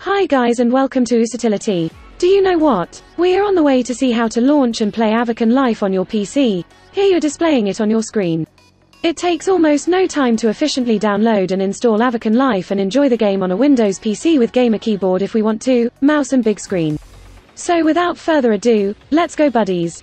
Hi guys and welcome to Usitility. Do you know what? We are on the way to see how to launch and play Avakin Life on your PC. Here you're displaying it on your screen. It takes almost no time to efficiently download and install Avakin Life and enjoy the game on a Windows PC with gamer keyboard if we want to, mouse and big screen. So without further ado, let's go buddies.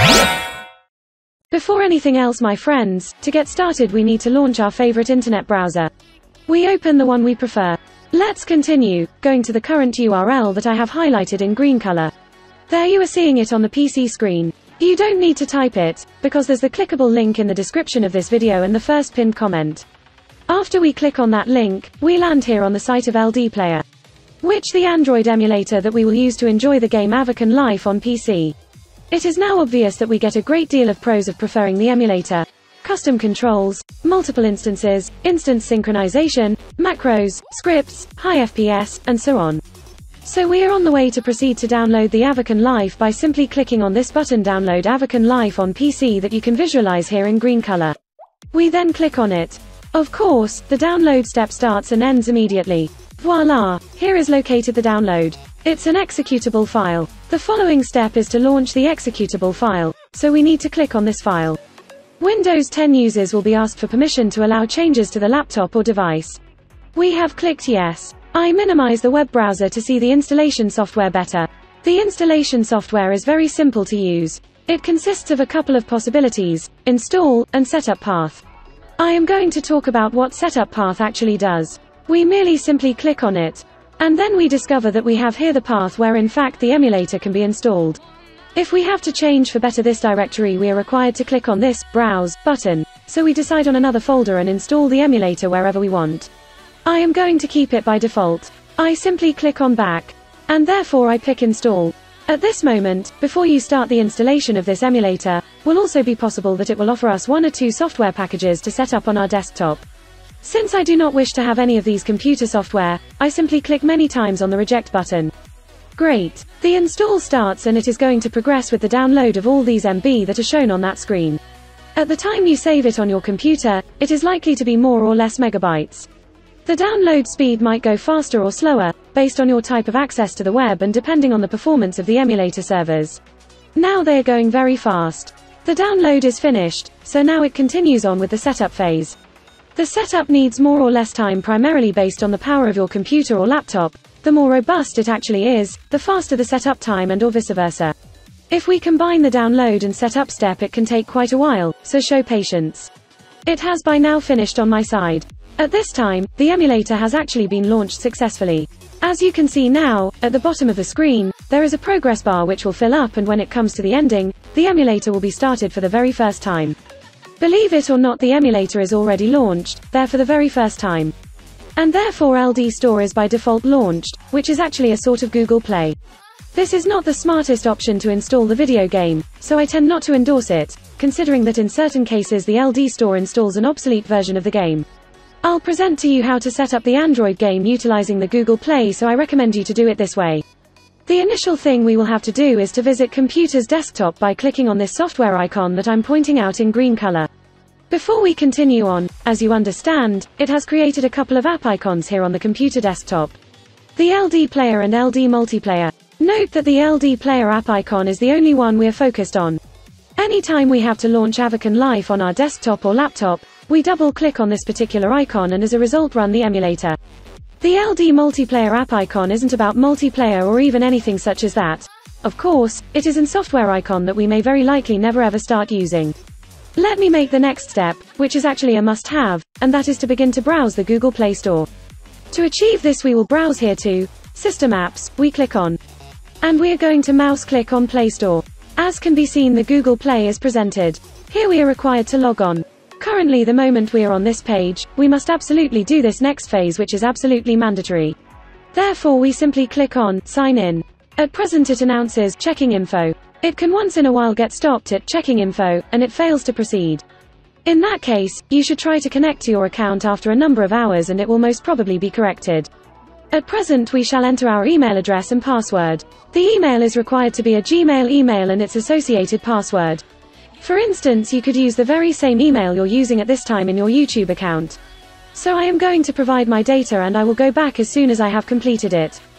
Before anything else my friends, to get started we need to launch our favorite internet browser. We open the one we prefer. Let's continue, going to the current URL that I have highlighted in green color. There you are seeing it on the PC screen. You don't need to type it, because there's the clickable link in the description of this video and the first pinned comment. After we click on that link, we land here on the site of LDPlayer, which the Android emulator that we will use to enjoy the game Avakin Life on PC. It is now obvious that we get a great deal of pros of preferring the emulator. Custom controls, multiple instances, instance synchronization, macros, scripts, high FPS, and so on. So we are on the way to proceed to download the Avakin Life by simply clicking on this button Download Avakin Life on PC that you can visualize here in green color. We then click on it. Of course, the download step starts and ends immediately. Voila! Here is located the download. It's an executable file. The following step is to launch the executable file, so we need to click on this file. Windows 10 users will be asked for permission to allow changes to the laptop or device. We have clicked yes. I minimize the web browser to see the installation software better. The installation software is very simple to use. It consists of a couple of possibilities: install, and setup path. I am going to talk about what setup path actually does. We merely simply click on it, and then we discover that we have here the path where in fact the emulator can be installed. If we have to change for better this directory we are required to click on this Browse button, so we decide on another folder and install the emulator wherever we want. I am going to keep it by default. I simply click on back, and therefore I pick install. At this moment, before you start the installation of this emulator, will also be possible that it will offer us one or two software packages to set up on our desktop. Since I do not wish to have any of these computer software, I simply click many times on the reject button. Great. The install starts and it is going to progress with the download of all these MB that are shown on that screen. At the time you save it on your computer, it is likely to be more or less megabytes. The download speed might go faster or slower, based on your type of access to the web and depending on the performance of the emulator servers. Now they are going very fast. The download is finished, so now it continues on with the setup phase. The setup needs more or less time primarily based on the power of your computer or laptop. The more robust it actually is, the faster the setup time and or vice versa. If we combine the download and setup step it can take quite a while, so show patience. It has by now finished on my side. At this time, the emulator has actually been launched successfully. As you can see now, at the bottom of the screen, there is a progress bar which will fill up and when it comes to the ending, the emulator will be started for the very first time. Believe it or not the emulator is already launched, there for the very first time. And therefore LD Store is by default launched, which is actually a sort of Google Play. This is not the smartest option to install the video game, so I tend not to endorse it, considering that in certain cases the LD Store installs an obsolete version of the game. I'll present to you how to set up the Android game utilizing the Google Play, so I recommend you to do it this way. The initial thing we will have to do is to visit computer's desktop by clicking on this software icon that I'm pointing out in green color. Before we continue on, as you understand, it has created a couple of app icons here on the computer desktop. The LDPlayer and LDMultiplayer. Note that the LDPlayer app icon is the only one we are focused on. Anytime we have to launch Avakin Life on our desktop or laptop, we double-click on this particular icon and as a result run the emulator. The LDMultiplayer app icon isn't about multiplayer or even anything such as that. Of course, it is an software icon that we may very likely never ever start using. Let me make the next step, which is actually a must-have, and that is to begin to browse the Google Play Store. To achieve this we will browse here to System Apps, we click on. And we are going to mouse click on Play Store. As can be seen the Google Play is presented. Here we are required to log on. Currently the moment we are on this page, we must absolutely do this next phase which is absolutely mandatory. Therefore we simply click on Sign In. At present it announces Checking Info. It can once in a while get stopped at checking info, and it fails to proceed. In that case, you should try to connect to your account after a number of hours and it will most probably be corrected. At present we shall enter our email address and password. The email is required to be a Gmail email and its associated password. For instance you could use the very same email you're using at this time in your YouTube account. So I am going to provide my data and I will go back as soon as I have completed it.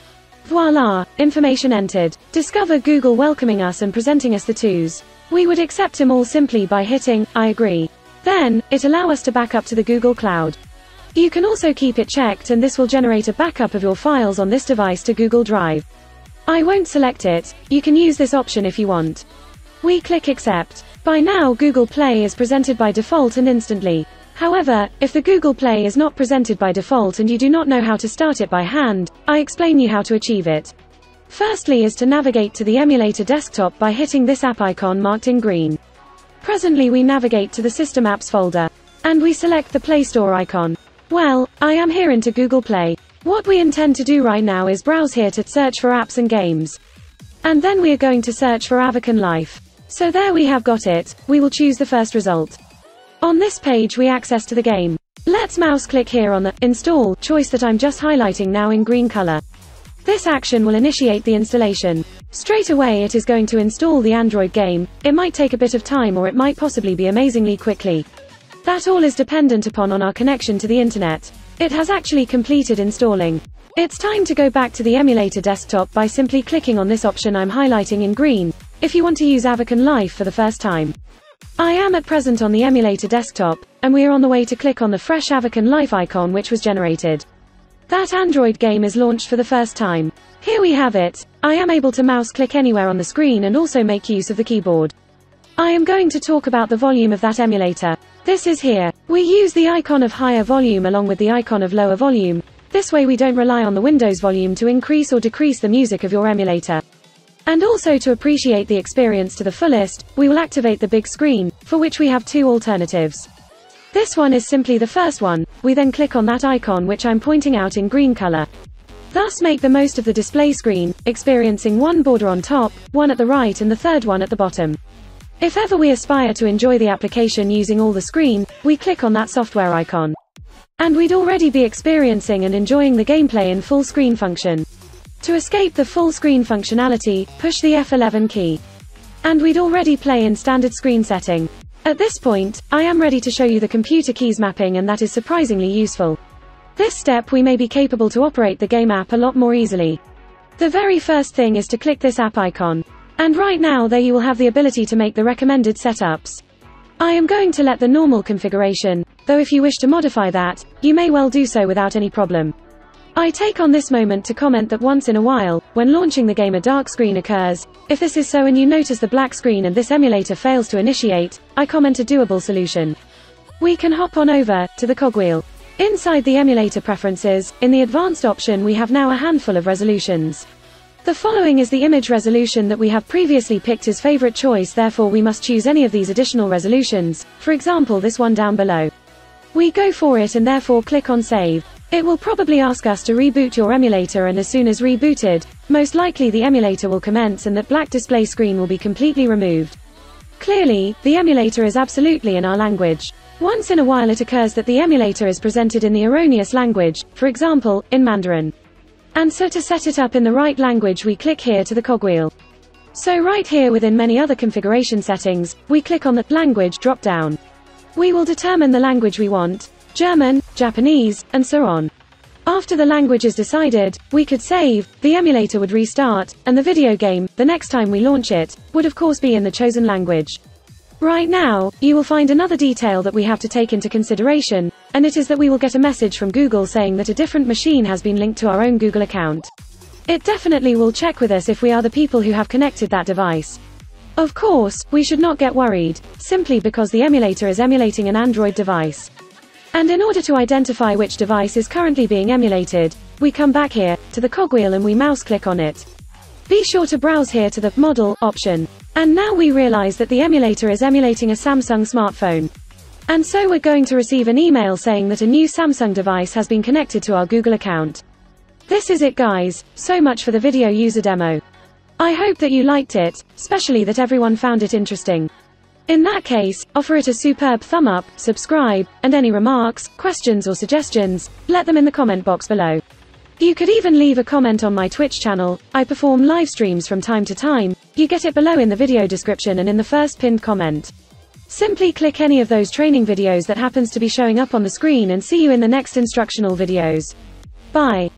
Voila, information entered. Discover Google welcoming us and presenting us the twos. We would accept them all simply by hitting, I agree. Then, it allow us to back up to the Google Cloud. You can also keep it checked and this will generate a backup of your files on this device to Google Drive. I won't select it, you can use this option if you want. We click accept. By now Google Play is presented by default and instantly. However, if the Google Play is not presented by default and you do not know how to start it by hand, I explain you how to achieve it. Firstly is to navigate to the emulator desktop by hitting this app icon marked in green. Presently we navigate to the System Apps folder. And we select the Play Store icon. Well, I am here into Google Play. What we intend to do right now is browse here to search for apps and games. And then we are going to search for Avakin Life. So there we have got it, we will choose the first result. On this page we access to the game. Let's mouse click here on the Install choice that I'm just highlighting now in green color. This action will initiate the installation. Straight away it is going to install the Android game. It might take a bit of time or it might possibly be amazingly quickly. That all is dependent upon on our connection to the internet. It has actually completed installing. It's time to go back to the emulator desktop by simply clicking on this option I'm highlighting in green, if you want to use Avakin Life for the first time. I am at present on the emulator desktop, and we are on the way to click on the fresh Avakin Life icon which was generated. That Android game is launched for the first time. Here we have it. I am able to mouse click anywhere on the screen and also make use of the keyboard. I am going to talk about the volume of that emulator. This is here. We use the icon of higher volume along with the icon of lower volume. This way we don't rely on the Windows volume to increase or decrease the music of your emulator. And also to appreciate the experience to the fullest, we will activate the big screen, for which we have two alternatives. This one is simply the first one. We then click on that icon which I'm pointing out in green color. Thus make the most of the display screen, experiencing one border on top, one at the right and the third one at the bottom. If ever we aspire to enjoy the application using all the screen, we click on that software icon. And we'd already be experiencing and enjoying the gameplay in full screen function. To escape the full screen functionality, push the F11 key. And we'd already play in standard screen setting. At this point, I am ready to show you the computer keys mapping and that is surprisingly useful. This step we may be capable to operate the game app a lot more easily. The very first thing is to click this app icon. And right now there you will have the ability to make the recommended setups. I am going to let the normal configuration, though if you wish to modify that, you may well do so without any problem. I take on this moment to comment that once in a while, when launching the game a dark screen occurs. If this is so and you notice the black screen and this emulator fails to initiate, I comment a doable solution. We can hop on over to the cogwheel. Inside the emulator preferences, in the advanced option we have now a handful of resolutions. The following is the image resolution that we have previously picked as favorite choice, therefore we must choose any of these additional resolutions, for example this one down below. We go for it and therefore click on save. It will probably ask us to reboot your emulator and as soon as rebooted, most likely the emulator will commence and that black display screen will be completely removed. Clearly, the emulator is absolutely in our language. Once in a while it occurs that the emulator is presented in the erroneous language, for example, in Mandarin. And so to set it up in the right language we click here to the cogwheel. So right here within many other configuration settings, we click on the language drop down. We will determine the language we want. German, Japanese, and so on. After the language is decided, we could save, the emulator would restart, and the video game, the next time we launch it, would of course be in the chosen language. Right now, you will find another detail that we have to take into consideration, and it is that we will get a message from Google saying that a different machine has been linked to our own Google account. It definitely will check with us if we are the people who have connected that device. Of course, we should not get worried, simply because the emulator is emulating an Android device. And in order to identify which device is currently being emulated, we come back here, to the cogwheel and we mouse click on it. Be sure to browse here to the Model option. And now we realize that the emulator is emulating a Samsung smartphone. And so we're going to receive an email saying that a new Samsung device has been connected to our Google account. This is it guys, so much for the video user demo. I hope that you liked it, especially that everyone found it interesting. In that case, offer it a superb thumb up, subscribe, and any remarks, questions or suggestions, let them in the comment box below. You could even leave a comment on my Twitch channel. I perform live streams from time to time. You get it below in the video description and in the first pinned comment. Simply click any of those training videos that happens to be showing up on the screen and see you in the next instructional videos. Bye.